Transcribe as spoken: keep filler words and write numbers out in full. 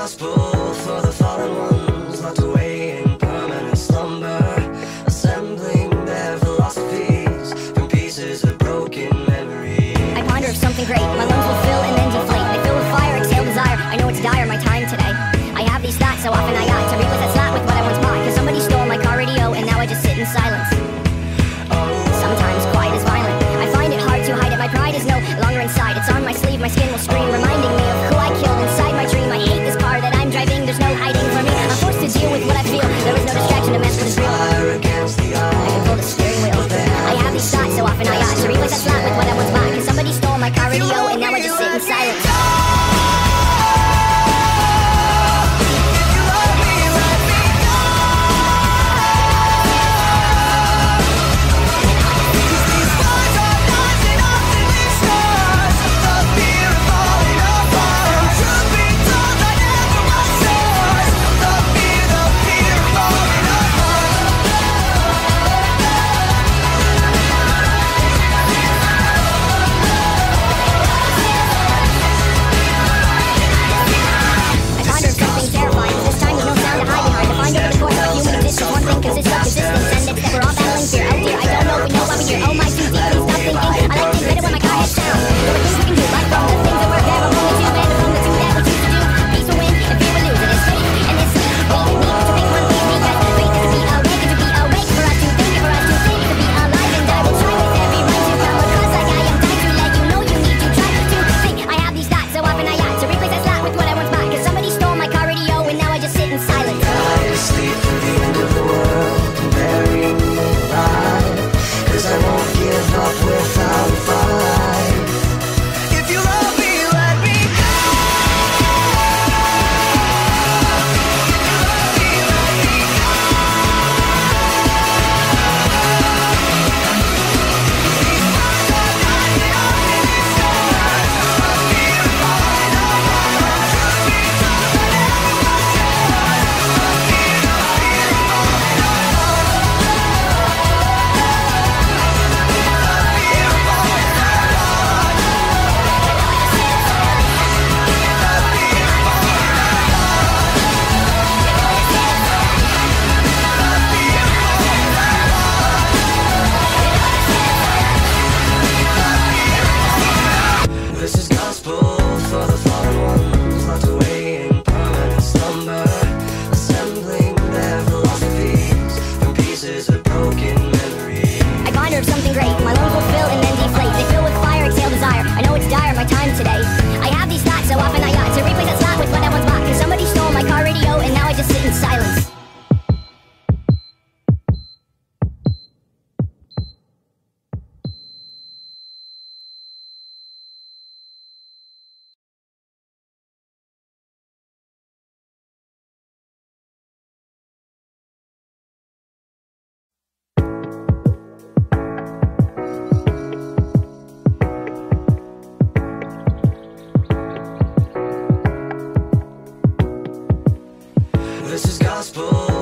gospel for the fallen ones, locked away in permanent slumber, assembling their philosophies from pieces of broken memory. I ponder of something great, my lungs will fill and then deflate. I fill with fire, exhale desire, I know it's dire, my time today. I have these thoughts so often I ought to replace that slot with what I once bought, cause somebody stole my car radio and now I just sit in silence. Sometimes quiet is violent, I find it hard to hide it, my pride is no longer inside. It's on my sleeve, my skin will scream, reminding me of who I killed inside my dream. I hate this car that I'm driving, there's no hiding from me. I'm forced to deal with what I feel, there is no distraction to mess with this real. Fire against the eye. I can pull the steering wheel, I have these thoughts so often I ought to replace that slot with what I once bought, cause somebody stole my car radio and now I just sit in silence. This is gospel